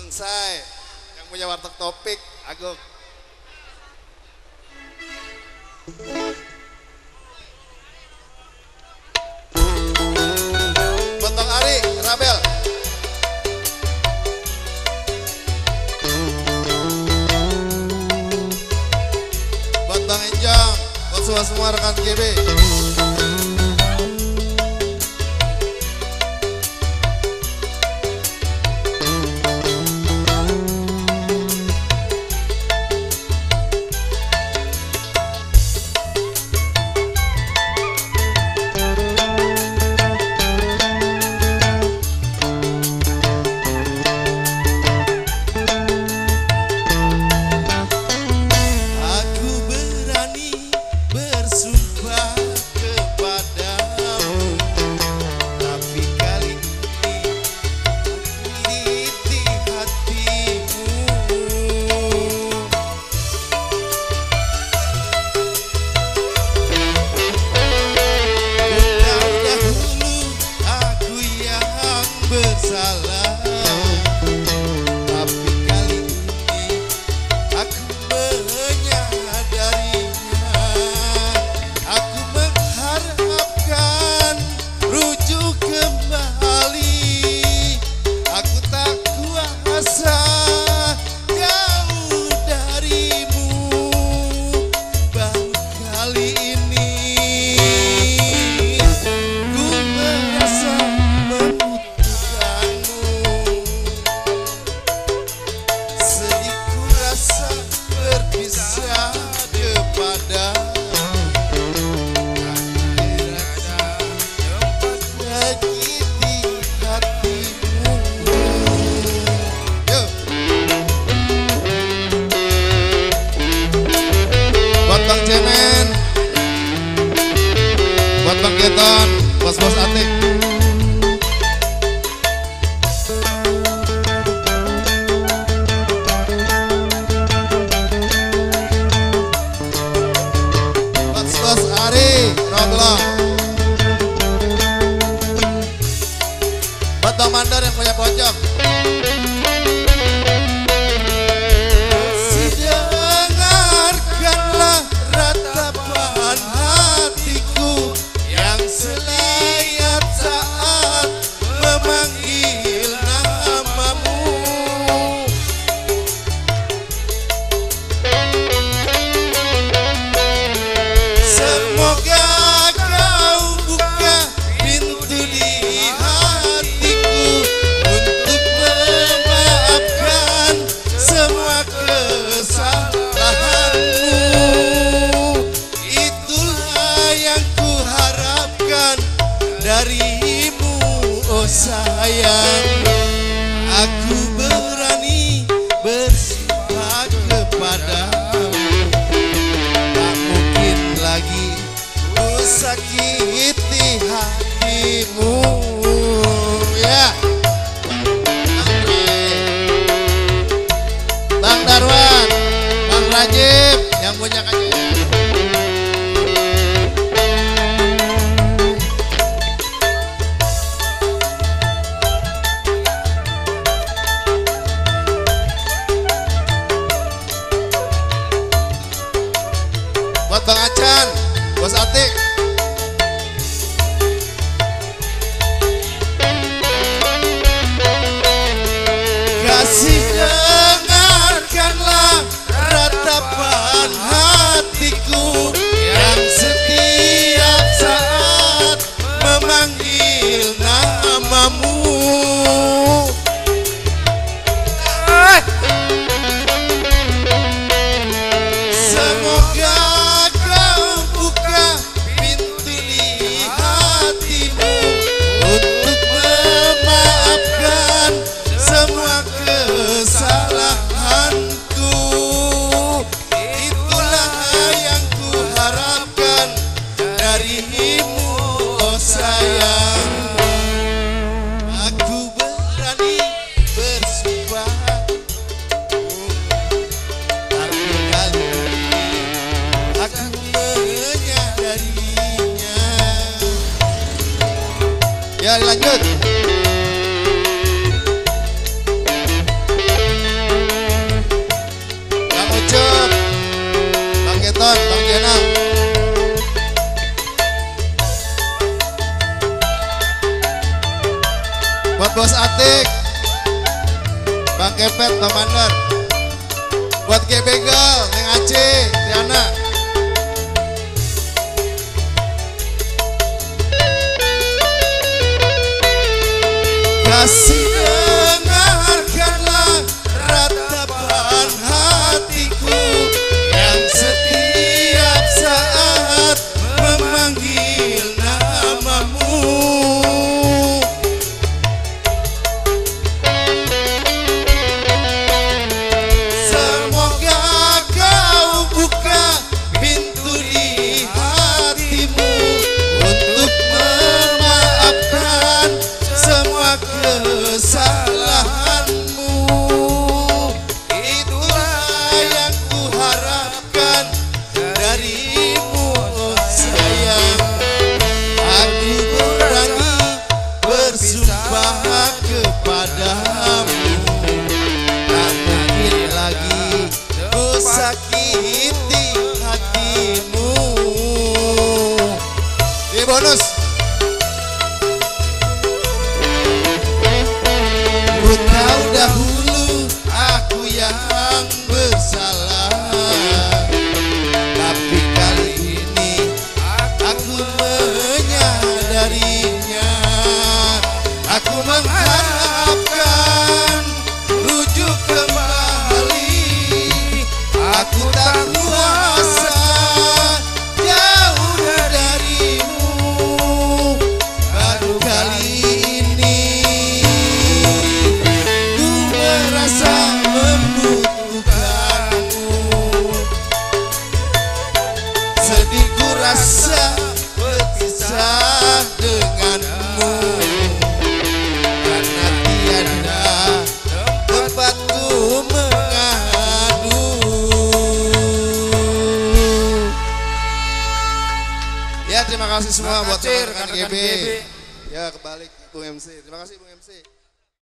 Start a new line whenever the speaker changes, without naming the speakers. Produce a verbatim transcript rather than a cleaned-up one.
Say yang punya warteg topik Agung. Botong Ari Rabel. Botong Enjong buat semua semua rekan G B. Bos-bos Atik. Bos-bos Ari Roglong. Botong Mandor yang punya pojok. Dengarkanlah ratapan hatiku yang selayat saat memanggil namamu. Semoga kau buka pintu di hatiku untuk memaafkan semua kesalahanmu. Itulah yang kuharapkan darimu, oh sayang. Aku berani bersumpah kepadamu, tak mungkin lagi ku sakiti hatimu. Ya, Bang Darwan, Bang Rajib yang punya kajian. Buat Bos Atik, Bang Kepet, Bang Mandar. Buat G Begel, Neng Aceh, Tiana. Kasih dengarkanlah ratapan hatiku yang setiap saat memanggil namamu. Semoga kau buka pintu di hatimu untuk memaafkan semua kesalahanmu. Itulah yang kuharapkan darimu, oh sayang. Aku berani bersumpah kepadamu, tak mungkin lagi ku sakiti hatimu. Ini bonus. Ku tahu dahulu aku yang bersalah, tapi kali ini aku menyadarinya. Aku mengharapkan rujuk kembali. Aku tak kuasa jauh darimu. Baru kali ini ku merasa membutuhkanmu. Sedih ku rasa berpisah denganmu, karena tiada tempatku mengadu. Ya, terima kasih semua buat rekan-rekan G B. Ya, kebalik Bung M C. Terima kasih Bung M C.